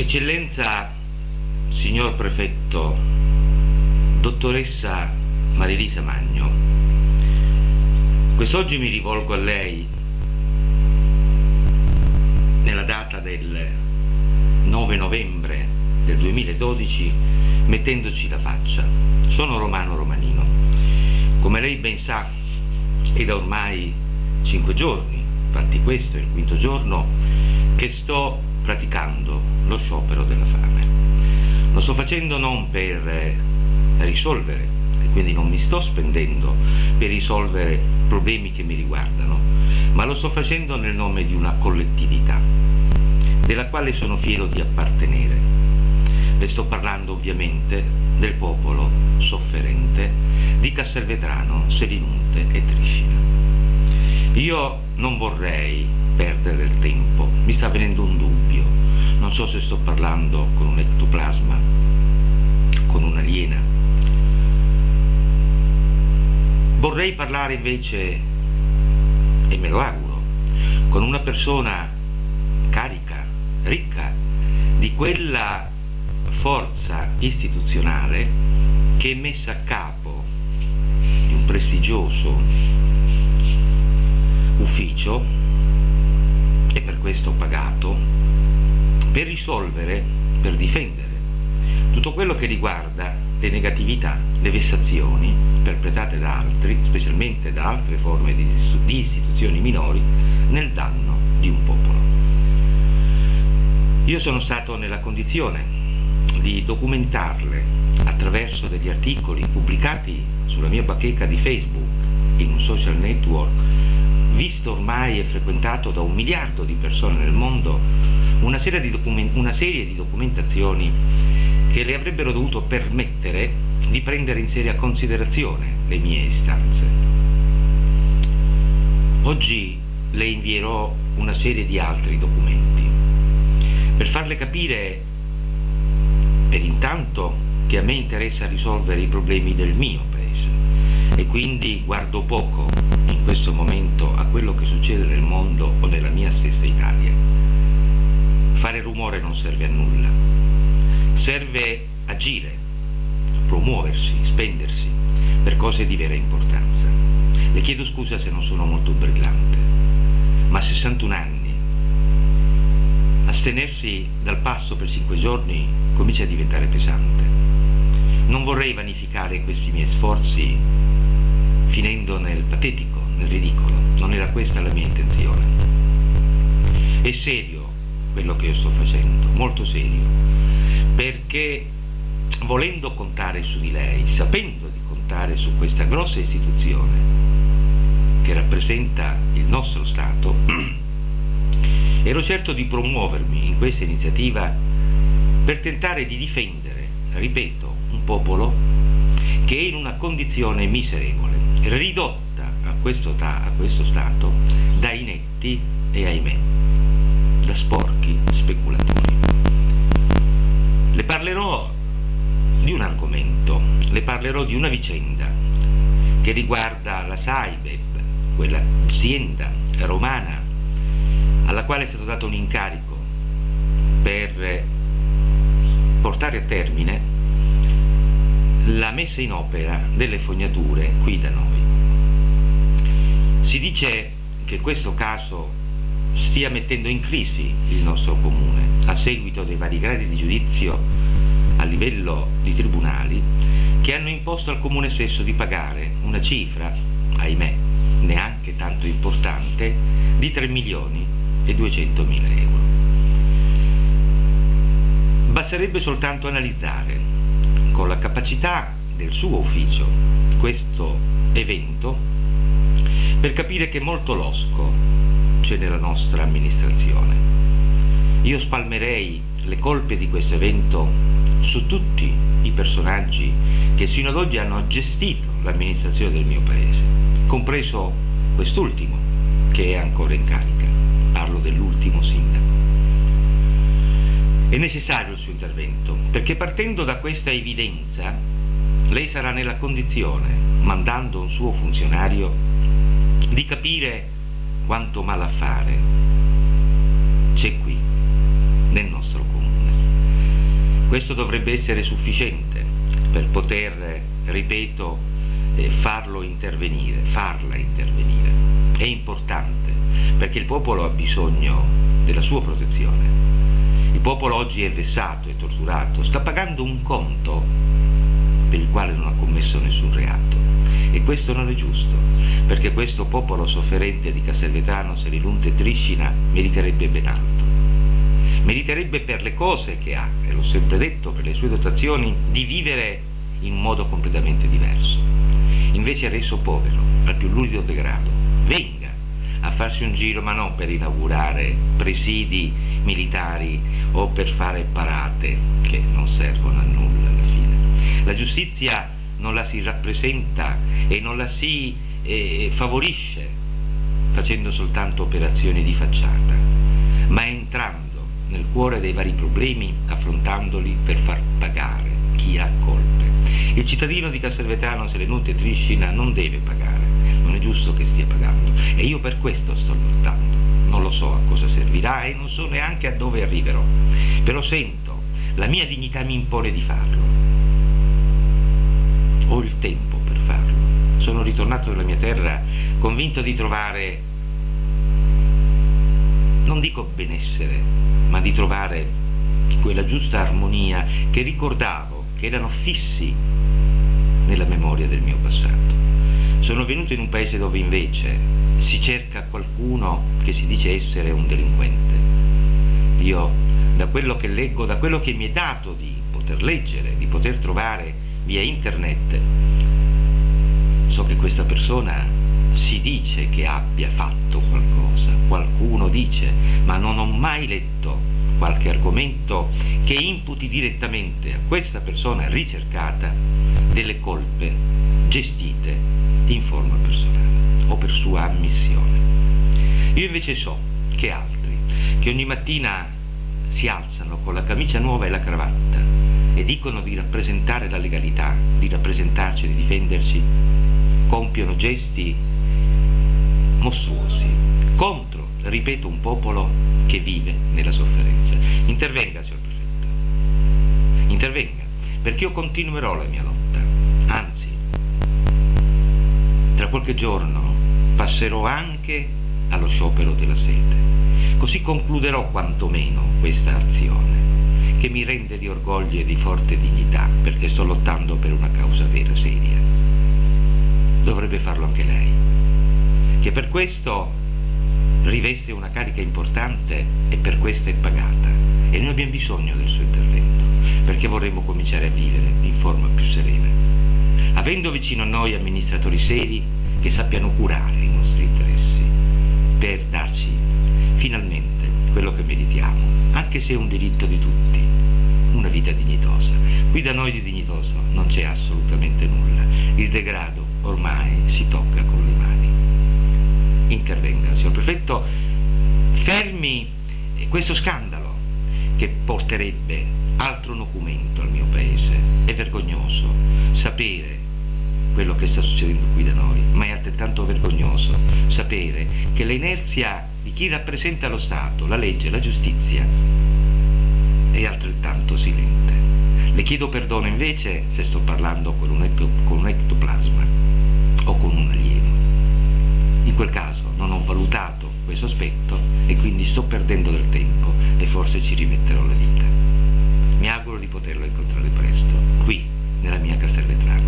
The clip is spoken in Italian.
Eccellenza, signor Prefetto, dottoressa Marilisa Magno, quest'oggi mi rivolgo a lei nella data del 9 novembre del 2012 mettendoci la faccia. Sono romano romanino. Come lei ben sa, è da ormai 5 giorni, infatti questo è il quinto giorno, che sto praticando lo sciopero della fame. Lo sto facendo non per risolvere, e quindi non mi sto spendendo per risolvere problemi che mi riguardano, ma lo sto facendo nel nome di una collettività della quale sono fiero di appartenere. Le sto parlando ovviamente del popolo sofferente di Castelvetrano, Selinunte e Triscina. Io non vorrei perdere il tempo, mi sta venendo un dubbio, non so se sto parlando con un ectoplasma, con un'aliena. Vorrei parlare invece, e me lo auguro, con una persona carica, ricca di quella forza istituzionale che è messa a capo di un prestigioso ufficio, e per questo ho pagato, per risolvere, per difendere tutto quello che riguarda le negatività, le vessazioni perpetrate da altri, specialmente da altre forme di istituzioni minori, nel danno di un popolo. Io sono stato nella condizione di documentarle attraverso degli articoli pubblicati sulla mia bacheca di Facebook, in un social network visto ormai e frequentato da 1 miliardo di persone nel mondo, una serie di documentazioni che le avrebbero dovuto permettere di prendere in seria considerazione le mie istanze. Oggi le invierò una serie di altri documenti per farle capire, per intanto, che a me interessa risolvere i problemi del mio paese e quindi guardo poco in questo momento a quello che succede nel mondo o nella mia stessa Italia. Fare rumore non serve a nulla, serve agire, promuoversi, spendersi per cose di vera importanza. Le chiedo scusa se non sono molto brillante, ma a 61 anni astenersi dal pasto per 5 giorni comincia a diventare pesante. Non vorrei vanificare questi miei sforzi finendo nel patetico, nel ridicolo. Non era questa la mia intenzione. È serio quello che io sto facendo, molto serio, perché volendo contare su di lei, sapendo di contare su questa grossa istituzione che rappresenta il nostro Stato, ero certo di promuovermi in questa iniziativa per tentare di difendere, ripeto, un popolo che è in una condizione miserevole, ridotta a questo stato da inetti e, ahimè, da sporchi speculatori. Le parlerò di un argomento, le parlerò di una vicenda che riguarda la Saibeb, quella azienda romana alla quale è stato dato un incarico per portare a termine la messa in opera delle fognature qui da noi. Si dice che questo caso stia mettendo in crisi il nostro comune a seguito dei vari gradi di giudizio a livello di tribunali che hanno imposto al comune stesso di pagare una cifra, ahimè, neanche tanto importante, di 3.200.000 euro. Basterebbe soltanto analizzare con la capacità del suo ufficio questo evento per capire che molto losco c'è nella nostra amministrazione. Io spalmerei le colpe di questo evento su tutti i personaggi che sino ad oggi hanno gestito l'amministrazione del mio paese, compreso quest'ultimo che è ancora in carica. Parlo dell'ultimo sindaco. È necessario il suo intervento perché, partendo da questa evidenza, lei sarà nella condizione, mandando un suo funzionario, di capire quanto malaffare c'è qui nel nostro comune. Questo dovrebbe essere sufficiente per poter, ripeto, farla intervenire. È importante, perché il popolo ha bisogno della sua protezione. Il popolo oggi è vessato, è torturato, sta pagando un conto per il quale non ha commesso nessun reato, e questo non è giusto, perché questo popolo sofferente di Castelvetrano, Selinunte e Triscina meriterebbe ben altro. Meriterebbe, per le cose che ha, e l'ho sempre detto, per le sue dotazioni, di vivere in un modo completamente diverso. Invece è reso povero, al più lurido degrado. Venga a farsi un giro, ma non per inaugurare presidi militari o per fare parate che non servono a nulla alla fine. La giustizia non la si rappresenta e non la si favorisce facendo soltanto operazioni di facciata, ma entrando nel cuore dei vari problemi, affrontandoli per far pagare chi ha colpe. Il cittadino di Castelvetrano, Selinunte e Triscina non deve pagare, non è giusto che stia pagando, e io per questo sto lottando. Non lo so a cosa servirà e non so neanche a dove arriverò, però sento, la mia dignità mi impone di farlo. Ho il tempo per farlo. Sono ritornato nella mia terra convinto di trovare, non dico benessere, ma di trovare quella giusta armonia che ricordavo che erano fissi nella memoria del mio passato. Sono venuto in un paese dove invece si cerca qualcuno che si dice essere un delinquente. Io, da quello che leggo, da quello che mi è dato di poter leggere, di poter trovare via internet, so che questa persona si dice che abbia fatto qualcosa, qualcuno dice, ma non ho mai letto qualche argomento che imputi direttamente a questa persona ricercata delle colpe gestite in forma personale o per sua ammissione. Io invece so che altri, che ogni mattina si alzano con la camicia nuova e la cravatta e dicono di rappresentare la legalità, di rappresentarci, di difenderci, compiono gesti mostruosi contro, ripeto, un popolo che vive nella sofferenza. Intervenga, signor Prefetto, intervenga, perché io continuerò la mia lotta, anzi, tra qualche giorno passerò anche allo sciopero della sete, così concluderò quantomeno questa azione che mi rende di orgoglio e di forte dignità, perché sto lottando per una causa vera, seria. Dovrebbe farlo anche lei, che per questo riveste una carica importante e per questo è pagata, e noi abbiamo bisogno del suo intervento, perché vorremmo cominciare a vivere in forma più serena, avendo vicino a noi amministratori seri che sappiano curare i nostri interessi per darci finalmente quello che meritiamo, anche se è un diritto di tutti, una vita dignitosa. Qui da noi di dignitoso non c'è assolutamente nulla, il degrado ormai si tocca con le mani. Intervenga, signor Prefetto, fermi questo scandalo che porterebbe altro nocumento al mio paese. È vergognoso sapere quello che sta succedendo qui da noi, ma è altrettanto vergognoso sapere che l'inerzia di chi rappresenta lo Stato, la legge, la giustizia è altrettanto silente. Le chiedo perdono invece se sto parlando con un ectoplasma o con un alieno. In quel caso non ho valutato questo aspetto e quindi sto perdendo del tempo e forse ci rimetterò la vita. Mi auguro di poterlo incontrare presto, qui, nella mia Castelvetrano.